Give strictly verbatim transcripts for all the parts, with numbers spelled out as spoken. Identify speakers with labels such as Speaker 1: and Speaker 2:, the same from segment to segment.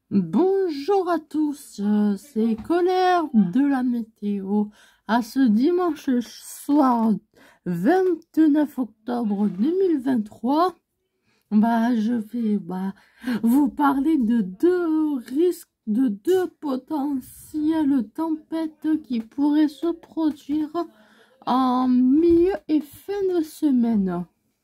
Speaker 1: Bonjour à tous, euh, c'est Colère de la météo. À ce dimanche soir vingt-neuf octobre deux mille vingt-trois, bah, je vais bah, vous parler de deux risques, de deux potentielles tempêtes qui pourraient se produire en milieu et fin de semaine.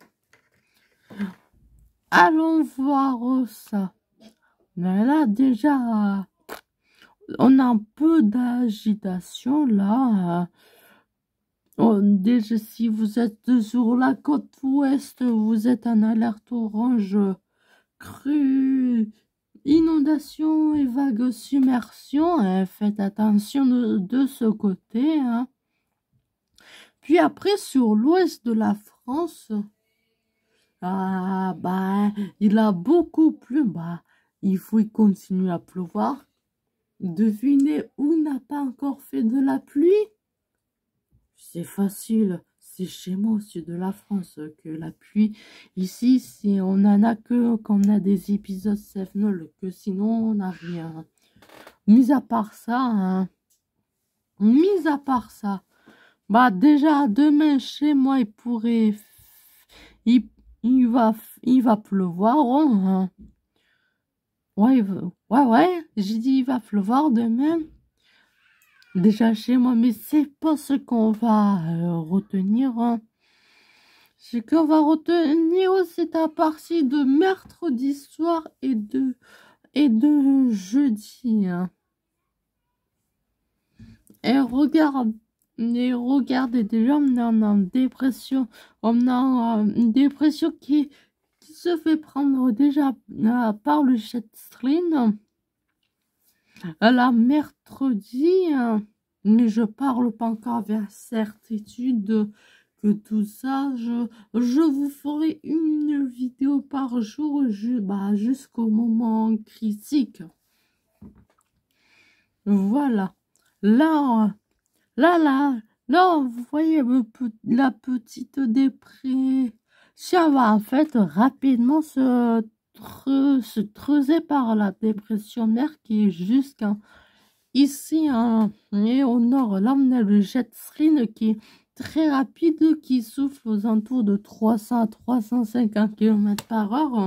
Speaker 1: Allons voir ça. Mais là, déjà, on a un peu d'agitation là. On- déjà, si vous êtes sur la côte ouest, vous êtes en alerte orange, crue, inondation et vague submersion. Hein, faites attention de, de ce côté. Hein. Puis après, sur l'ouest de la France, ah, bah, il a beaucoup plu. Bah, il faut y continuer à pleuvoir. Devinez où n'a pas encore fait de la pluie? C'est facile, c'est chez moi au sud de la France que la pluie. Ici, si on en a que quand on a des épisodes Cévenol, que sinon on n'a rien. Mis à part ça, hein, mis à part ça, bah déjà demain chez moi il pourrait, il, il va, il va pleuvoir, hein. Ouais, il va- ouais, ouais, j'ai dit il va pleuvoir demain. Déjà chez moi, mais c'est pas ce qu'on va euh, retenir. Hein. Ce qu'on va retenir, c'est à partir de mercredi soir et de, et de jeudi. Hein. Et regarde, et regardez, déjà, on est en dépression. On a euh, une dépression qui, qui se fait prendre déjà euh, par le jet stream. La mercredi, hein, mais je parle pas encore avec certitude que tout ça, je, je vous ferai une vidéo par jour je, bah, jusqu'au moment critique. Voilà. Là, là, là, là, vous voyez la petite dépression va en fait rapidement se, se creuser par la dépression mère qui est jusqu'à ici, hein, et au nord, là, on a le jet stream qui est très rapide, qui souffle aux alentours de trois cents à trois cent cinquante kilomètres par heure.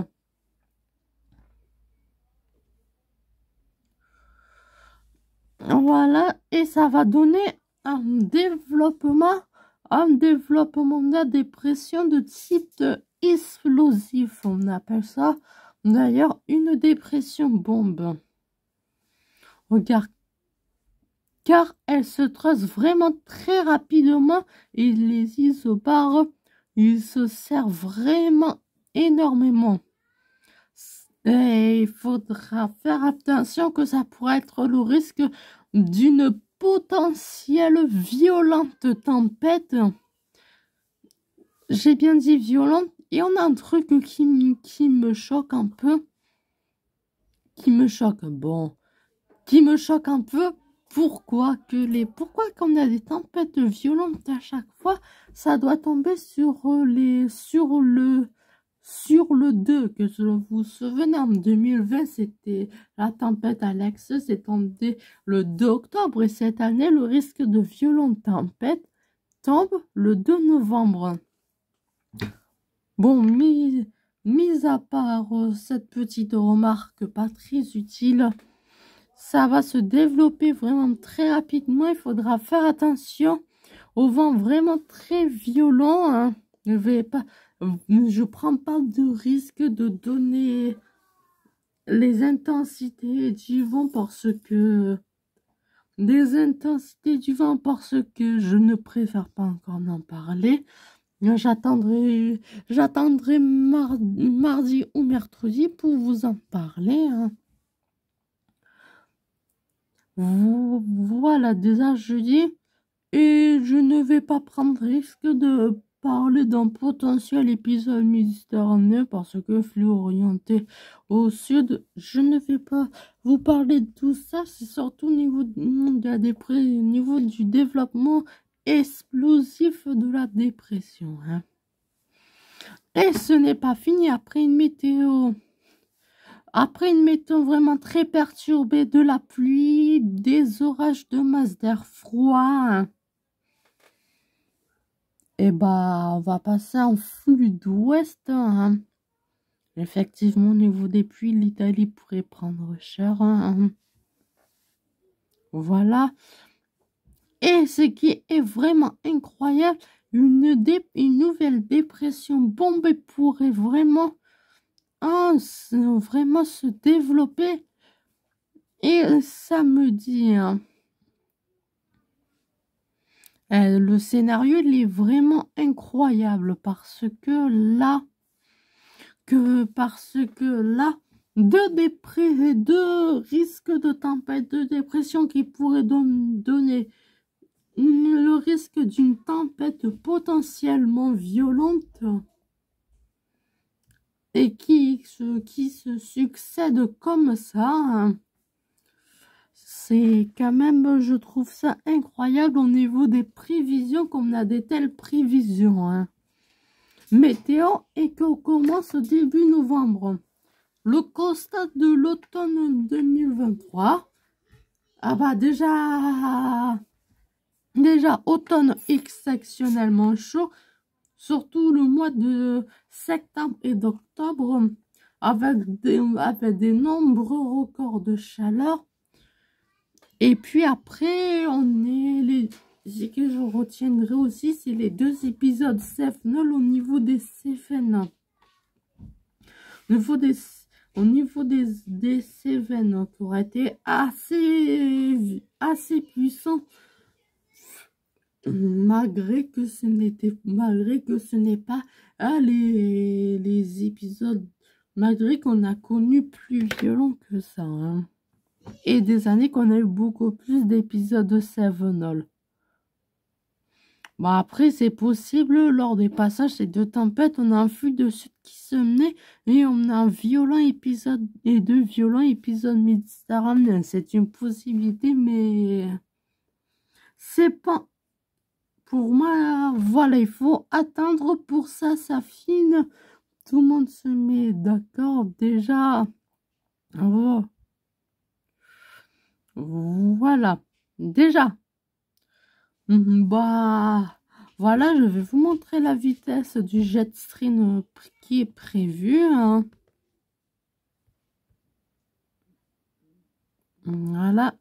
Speaker 1: Voilà, et ça va donner un développement, un développement de la dépression de type explosif. On appelle ça d'ailleurs une dépression bombe. Regarde, car elle se trace vraiment très rapidement et les isobars, ils se servent vraiment énormément. Et il faudra faire attention que ça pourrait être le risque d'une potentielle violente tempête. J'ai bien dit violente, et on a un truc qui, qui me choque un peu. Qui me choque, bon, qui me choque un peu. Pourquoi que les pourquoi quand on a des tempêtes violentes à chaque fois, ça doit tomber sur les sur le sur le deux, que je vous souvenez en deux mille vingt, c'était la tempête Alex, c'est tombé le deux octobre et cette année le risque de violente tempête tombe le deux novembre. Bon, mis, mis à part euh, cette petite remarque pas très utile, ça va se développer vraiment très rapidement. Il faudra faire attention au vent vraiment très violent. Hein. Je vais pas, je prends pas de risque de donner les intensités du vent parce que des intensités du vent parce que je ne préfère pas encore en parler. J'attendrai, j'attendrai mar mardi ou mercredi pour vous en parler. Hein. Voilà, déjà jeudi, et je ne vais pas prendre risque de parler d'un potentiel épisode méditerranéen parce que flux orienté au sud, je ne vais pas vous parler de tout ça, c'est surtout au niveau de la dépression, au niveau du développement explosif de la dépression. Hein. Et ce n'est pas fini après une météo. Après une météo vraiment très perturbée, de la pluie, des orages de masse d'air froid, et bah on va passer en flux d'ouest. Hein. Effectivement, au niveau des pluies, l'Italie pourrait prendre cher. Hein. Voilà. Et ce qui est vraiment incroyable, une, dé une nouvelle dépression bombée pourrait vraiment, hein, vraiment se développer. Et ça me dit, hein, euh, le scénario, il est vraiment incroyable parce que là, que parce que là, deux, dépré deux risques de tempête, de dépression qui pourraient don donner le risque d'une tempête potentiellement violente et qui se, qui se succèdent comme ça, hein. C'est quand même, je trouve ça incroyable au niveau des prévisions, qu'on a des telles prévisions. Hein. Météo et qu'on commence début novembre. Le constat de l'automne deux mille vingt-trois. Ah bah déjà, déjà automne exceptionnellement chaud, surtout le mois de septembre et d'octobre, avec des, avec des nombreux records de chaleur. Et puis après, on est les... Ce que je retiendrai aussi, c'est les deux épisodes Sevenol au niveau des Seven. Au niveau des, au niveau des, des Seven, qui auraient été assez, assez puissants. Malgré que ce n'était, malgré que ce n'est pas ah, les, les épisodes, malgré qu'on a connu plus violent que ça. Hein. Et des années qu'on a eu beaucoup plus d'épisodes de Sevenol. Bon, après, c'est possible, lors des passages, ces deux tempêtes, on a un flux de sud qui se menait et on a un violent épisode et deux violents épisodes méditerranéens. C'est une possibilité, mais c'est pas... Pour moi, voilà, il faut attendre pour ça, ça fine. Tout le monde se met d'accord déjà. Oh. Voilà, déjà. Bah, voilà, je vais vous montrer la vitesse du jet stream qui est prévu. Hein. Voilà.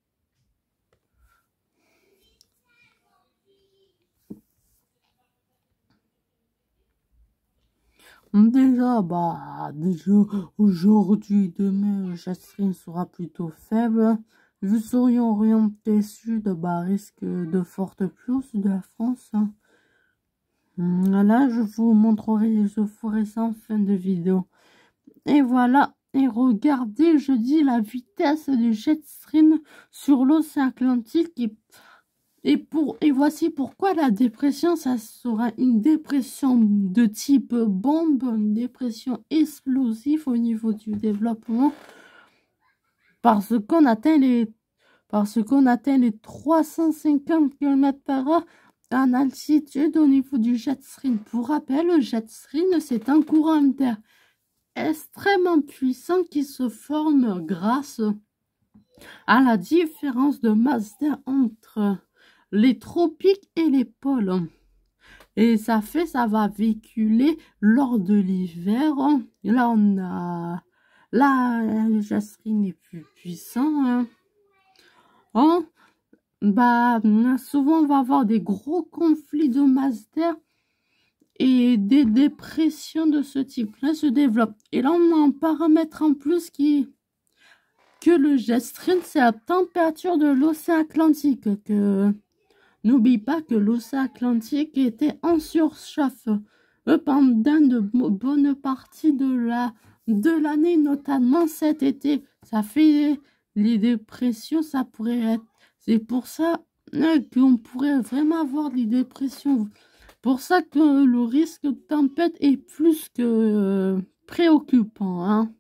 Speaker 1: Déjà, bah, déjà, aujourd'hui, demain, le jet stream sera plutôt faible. Vu serions orienté sud, bah, risque de forte pluie au sud de la France. Hein. Voilà, je vous montrerai, je ferai ça en fin de vidéo. Et voilà, et regardez, je dis la vitesse du jet stream sur l'océan Atlantique. Et, et, pour, et voici pourquoi la dépression, ça sera une dépression de type bombe, une dépression explosive au niveau du développement. Parce qu'on atteint les, parce qu'on atteint les trois cent cinquante kilomètres par heure en altitude au niveau du jet stream. Pour rappel, le jet stream, c'est un courant d'air extrêmement puissant qui se forme grâce à la différence de masse d'air entre les tropiques et les pôles. Et ça fait, ça va véhiculer lors de l'hiver. Là, on a... Là, le jet stream est plus puissant. Hein. Hein? Bah, souvent, on va avoir des gros conflits de masse d'air et des dépressions de ce type-là se développent. Et là, on a un paramètre en plus qui que le jet stream, c'est la température de l'océan Atlantique. Que n'oublie pas que l'océan Atlantique était en surchauffe pendant de bonnes parties de la de l'année, notamment cet été. Ça fait les dépressions, ça pourrait être. C'est pour ça euh, qu'on pourrait vraiment avoir des dépressions. Pour ça que le risque de tempête est plus que euh, préoccupant. Hein.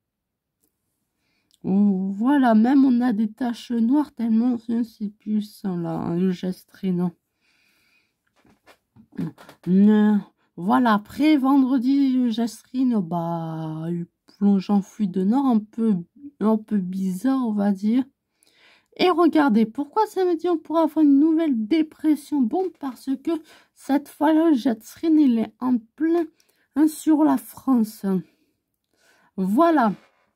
Speaker 1: Voilà, même on a des taches noires tellement c'est puissant là, hein, le jet stream. Voilà, après vendredi, le jet stream, bah, plongeant fluide de nord, un peu, un peu bizarre, on va dire. Et regardez, pourquoi samedi on pourra avoir une nouvelle dépression? Bon, parce que cette fois le jet stream il est en plein hein, sur la France. Voilà.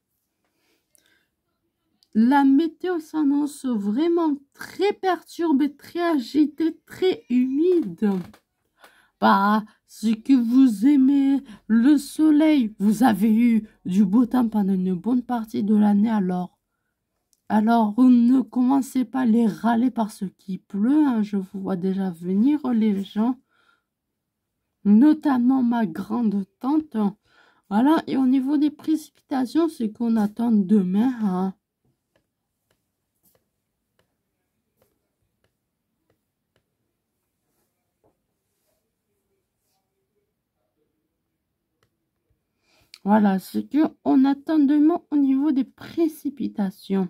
Speaker 1: La météo s'annonce vraiment très perturbée, très agitée, très humide. Bah, ce que vous aimez, le soleil, vous avez eu du beau temps pendant une bonne partie de l'année alors. Alors, ne commencez pas à les râler parce qu'il pleut, hein. Je vous vois déjà venir, les gens. Notamment ma grande tante. Voilà, et au niveau des précipitations, c'est qu'on attend demain, hein. Voilà, c'est qu'on attend demain au niveau des précipitations.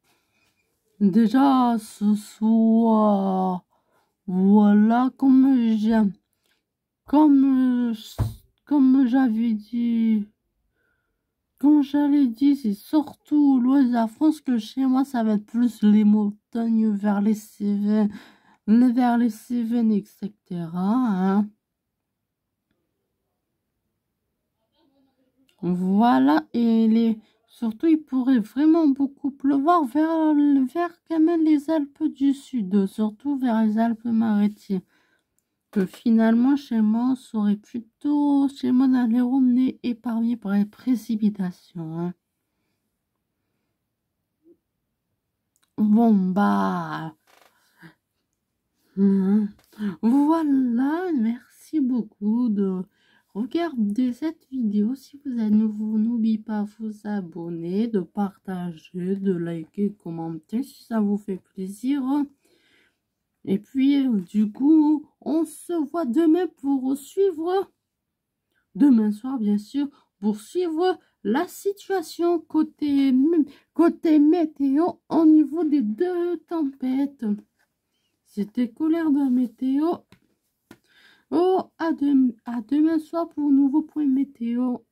Speaker 1: Déjà, ce soir, voilà, comme j'aime, comme, comme j'avais dit, comme j'avais dit, c'est surtout l'ouest de la France que chez moi, ça va être plus les montagnes vers les Cévennes, vers les Cévennes, et cetera. Hein. Voilà, et les surtout, il pourrait vraiment beaucoup pleuvoir vers, vers quand même les Alpes du Sud, surtout vers les Alpes-Maritimes. Que finalement, chez moi, on serait plutôt, chez moi, dans les on est épargné par les précipitations. Hein. Bon, bah... hum, voilà, merci beaucoup de... Regardez cette vidéo. Si vous êtes nouveau, n'oubliez pas de vous abonner, de partager, de liker, de commenter si ça vous fait plaisir. Et puis, du coup, on se voit demain pour suivre, demain soir bien sûr, pour suivre la situation côté, côté météo au niveau des deux tempêtes. C'était Colère de météo. Oh, à, de, à demain soir pour un nouveau point météo.